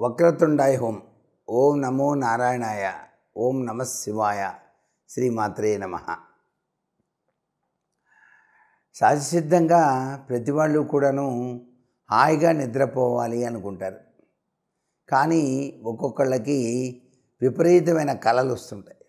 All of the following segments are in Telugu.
వక్రతుండాయ హోం. ఓం నమో నారాయణాయ. ఓం నమ శివాయ. శ్రీమాత్రే నమ. సహజసిద్ధంగా ప్రతి వాళ్ళు కూడాను హాయిగా నిద్రపోవాలి అనుకుంటారు. కానీ ఒక్కొక్కళ్ళకి విపరీతమైన కళలు వస్తుంటాయి.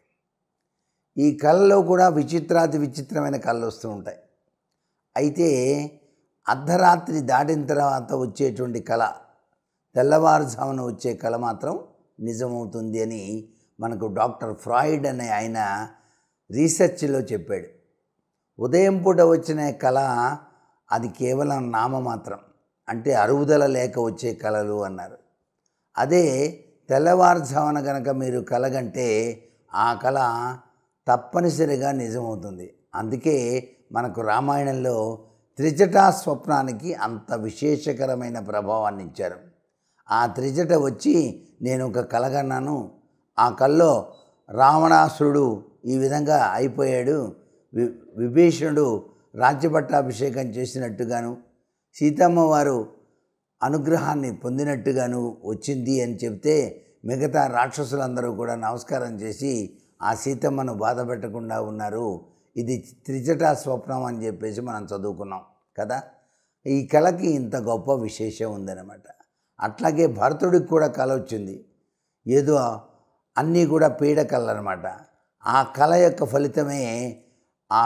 ఈ కళలో కూడా విచిత్రాతి విచిత్రమైన కళలు వస్తూ ఉంటాయి. అయితే అర్ధరాత్రి దాటిన తర్వాత వచ్చేటువంటి కళ, తెల్లవారుజామున వచ్చే కళ మాత్రం నిజమవుతుంది అని మనకు డాక్టర్ ఫ్రాయిడ్ అనే ఆయన రీసెర్చ్లో చెప్పాడు. ఉదయం పూట వచ్చిన కళ అది కేవలం నామమాత్రం, అంటే అరుగుదల లేక వచ్చే కళలు అన్నారు. అదే తెల్లవారుజామున కనుక మీరు కలగంటే ఆ కళ తప్పనిసరిగా నిజమవుతుంది. అందుకే మనకు రామాయణంలో త్రిజటా స్వప్నానికి అంత విశేషకరమైన ప్రభావాన్ని ఇచ్చారు. ఆ త్రిజట వచ్చి నేను ఒక కలగన్నాను, ఆ కల్లో రావణాసురుడు ఈ విధంగా అయిపోయాడు, విభీషణుడు రాజ్యపట్టాభిషేకం చేసినట్టుగాను, సీతమ్మ వారు అనుగ్రహాన్ని పొందినట్టుగాను వచ్చింది అని చెప్తే మిగతా రాక్షసులందరూ కూడా నమస్కారం చేసి ఆ సీతమ్మను బాధ పెట్టకుండా ఉన్నారు. ఇది త్రిజటా స్వప్నం అని చెప్పేసి మనం చదువుకున్నాం కదా. ఈ కళకి ఇంత గొప్ప విశేషం ఉందన్నమాట. అట్లాగే భరతుడికి కూడా కళ వచ్చింది. ఏదో అన్నీ కూడా పీడకళలు అనమాట. ఆ కళ యొక్క ఫలితమే ఆ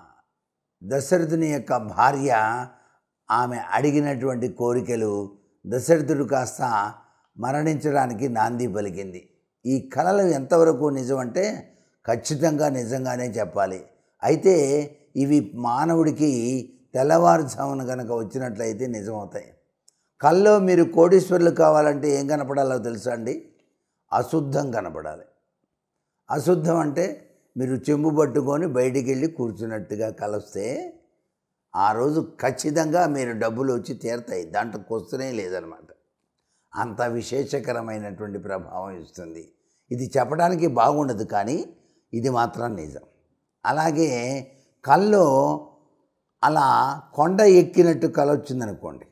దశరథుని యొక్క భార్య ఆమె అడిగినటువంటి కోరికలు దశరథుడు కాస్త మరణించడానికి నాంది పలికింది. ఈ కళలు ఎంతవరకు నిజం అంటే ఖచ్చితంగా నిజంగానే చెప్పాలి. అయితే ఇవి మానవుడికి తెల్లవారుజామున కనుక వచ్చినట్లయితే నిజమవుతాయి. కల్లో మీరు కోటీశ్వరులు కావాలంటే ఏం కనపడాలో తెలుసా అండి? అశుద్ధం కనపడాలి. అశుద్ధం అంటే మీరు చెంబు పట్టుకొని బయటికి వెళ్ళి కూర్చున్నట్టుగా కలొస్తే ఆ రోజు ఖచ్చితంగా మీరు డబ్బులు వచ్చి తీరతాయి. దాంట్లో క్వశ్చనే లేదనమాట. అంత విశేషకరమైనటువంటి ప్రభావం ఇస్తుంది. ఇది చెప్పడానికి బాగుండదు, కానీ ఇది మాత్రం నిజం. అలాగే కల్లో అలా కొండ ఎక్కినట్టు కల వచ్చిందనుకోండి.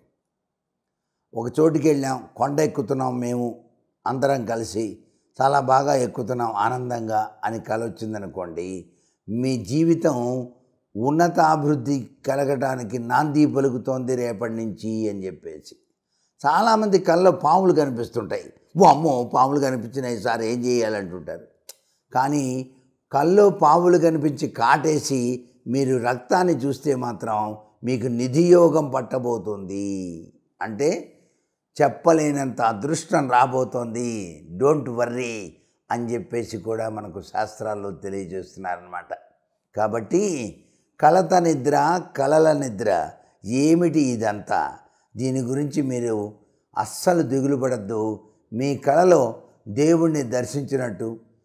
ఒక చోటుకి వెళ్ళాం, కొండ ఎక్కుతున్నాం, మేము అందరం కలిసి చాలా బాగా ఎక్కుతున్నాం ఆనందంగా అని కల వచ్చిందనుకోండి, మీ జీవితం ఉన్నతాభివృద్ధి కలగడానికి నాంది పలుకుతోంది రేపటి నుంచి అని చెప్పేసి. చాలామంది కళ్ళలో పాములు కనిపిస్తుంటాయి. ఓ అమ్మో, పాములు కనిపించినాయి సార్, ఏం చేయాలంటుంటారు. కానీ కల్లో పాములు కనిపించి కాటేసి మీరు రక్తాన్ని చూస్తే మాత్రం మీకు నిధియోగం పట్టబోతుంది, అంటే చెప్పలేనంత అదృష్టం రాబోతోంది, డోంట్ వర్రీ అని చెప్పేసి కూడా మనకు శాస్త్రాల్లో తెలియజేస్తున్నారన్నమాట. కాబట్టి కలత నిద్ర, కలల నిద్ర ఏమిటి ఇదంతా? దీని గురించి మీరు అస్సలు దిగులు పడద్దు. మీ కలలో దేవుణ్ణి దర్శించినట్టు,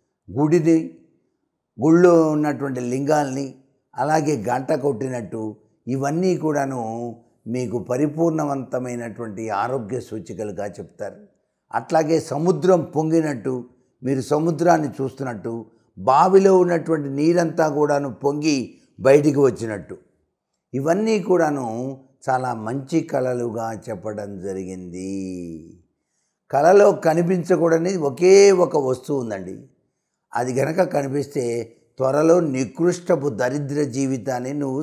గుళ్ళో ఉన్నటువంటి లింగాల్ని అలాగే గంట కొట్టినట్టు, ఇవన్నీ కూడాను మీకు పరిపూర్ణవంతమైనటువంటి ఆరోగ్య సూచికలుగా చెప్తారు. అట్లాగే సముద్రం పొంగినట్టు, మీరు సముద్రాన్ని చూస్తున్నట్టు, బావిలో ఉన్నటువంటి నీరంతా కూడాను పొంగి బయటికి వచ్చినట్టు, ఇవన్నీ కూడాను చాలా మంచి కళలుగా చెప్పడం జరిగింది. కళలో కనిపించకూడని ఒకే ఒక వస్తువు ఉందండి. అది గనక కనిపిస్తే త్వరలో నికృష్టపు దరిద్ర జీవితాన్ని నువ్వు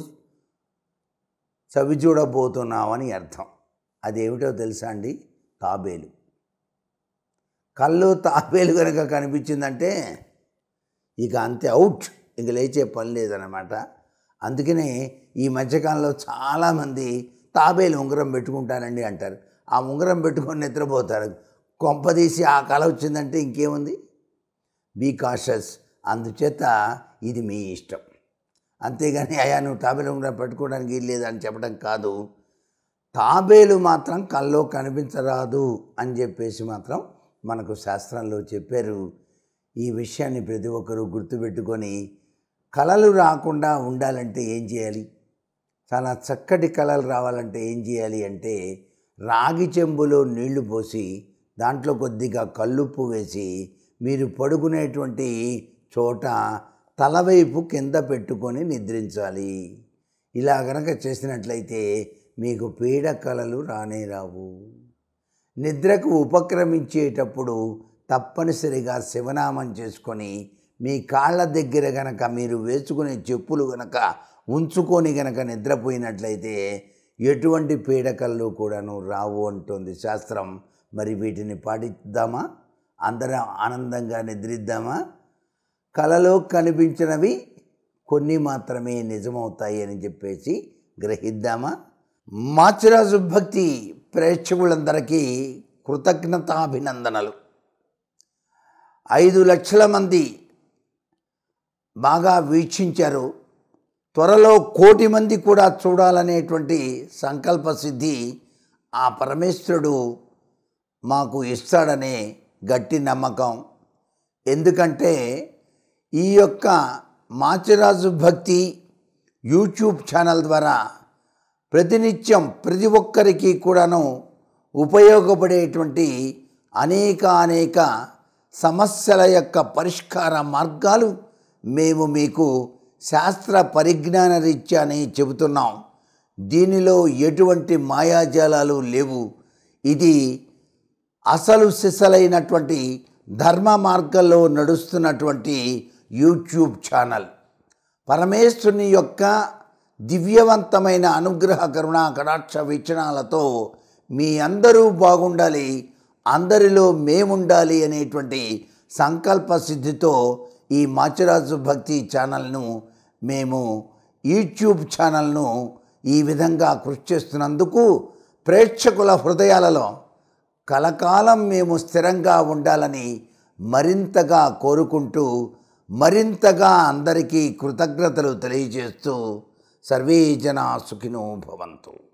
చవిచూడబోతున్నావని అర్థం. అదేమిటో తెలుసా అండి? తాబేలు. కళ్ళు తాబేలు కనుక కనిపించిందంటే ఇక అంతే, అవుట్, ఇంక లేచే పని లేదన్నమాట. అందుకనే ఈ మధ్యకాలంలో చాలామంది తాబేలు ఉంగరం పెట్టుకుంటానండి అంటారు. ఆ ఉంగరం పెట్టుకొని నిద్రపోతారు. కొంపదీసి ఆ కళ వచ్చిందంటే ఇంకేముంది? Be cautious. అందుచేత ఇది మీ ఇష్టం. అంతేగాని అయ్యా నువ్వు తాబేలు ఉంగరం పెట్టుకోవడానికి లేదని చెప్పడం కాదు. తాబేలు మాత్రం కల్లో కనిపించరాదు అని చెప్పేసి మాత్రం మనకు శాస్త్రంలో చెప్పారు. ఈ విషయాన్ని ప్రతి ఒక్కరూ గుర్తుపెట్టుకొని కళలు రాకుండా ఉండాలంటే ఏం చేయాలి? చాలా చక్కటి కళలు రావాలంటే ఏం చేయాలి అంటే, రాగి చెంబులో నీళ్లు పోసి దాంట్లో కొద్దిగా కల్లుప్పు వేసి మీరు పడుకునేటువంటి చోట తలవైపు కింద పెట్టుకొని నిద్రించాలి. ఇలా గనక చేసినట్లయితే మీకు పీడ కళలు రానే రావు. నిద్రకు ఉపక్రమించేటప్పుడు తప్పనిసరిగా శివనామం చేసుకొని మీ కాళ్ళ దగ్గర గనక మీరు వేసుకునే చెప్పులు గనక ఉంచుకొని గనక నిద్రపోయినట్లయితే ఎటువంటి పీడకలు కూడాను రావు అంటుంది శాస్త్రం. మరి వీటిని పాటిద్దామా? అందరం ఆనందంగా నిద్రిద్దామా? కలలో కనిపించినవి కొన్ని మాత్రమే నిజమవుతాయి అని చెప్పేసి గ్రహిద్దామా? మాచిరాజు భక్తి ప్రేక్షకులందరికీ కృతజ్ఞతాభినందనలు. 5 లక్షల మంది బాగా వీక్షించారు. త్వరలో 1 కోటి మంది కూడా చూడాలనేటువంటి సంకల్ప సిద్ధి ఆ పరమేశ్వరుడు మాకు ఇస్తాడనే గట్టి నమ్మకం. ఎందుకంటే ఈ యొక్క మాచిరాజు భక్తి యూట్యూబ్ ఛానల్ ద్వారా ప్రతినిత్యం ప్రతి ఒక్కరికి కూడాను ఉపయోగపడేటువంటి అనేక సమస్యల యొక్క పరిష్కార మార్గాలు మేము మీకు శాస్త్ర పరిజ్ఞాన రీత్యానే చెబుతున్నాం. దీనిలో ఎటువంటి మాయాజాలాలు లేవు. ఇది అసలు సిసలైనటువంటి ధర్మ మార్గంలో నడుస్తున్నటువంటి యూట్యూబ్ ఛానల్. పరమేశ్వరుని యొక్క దివ్యవంతమైన అనుగ్రహ కరుణా కటాక్ష వీక్షణాలతో మీ అందరూ బాగుండాలి, అందరిలో మేముండాలి అనేటువంటి సంకల్ప సిద్ధితో ఈ మాచిరాజు భక్తి ఛానల్ను మేము యూట్యూబ్ ఛానల్ను ఈ విధంగా కృషి చేస్తున్నందుకు ప్రేక్షకుల హృదయాలలో కలకాలం మేము స్థిరంగా ఉండాలని మరింతగా కోరుకుంటూ మరింతగా అందరికీ కృతజ్ఞతలు తెలియజేస్తూ సర్వే జనా సుఖినో భవంతు.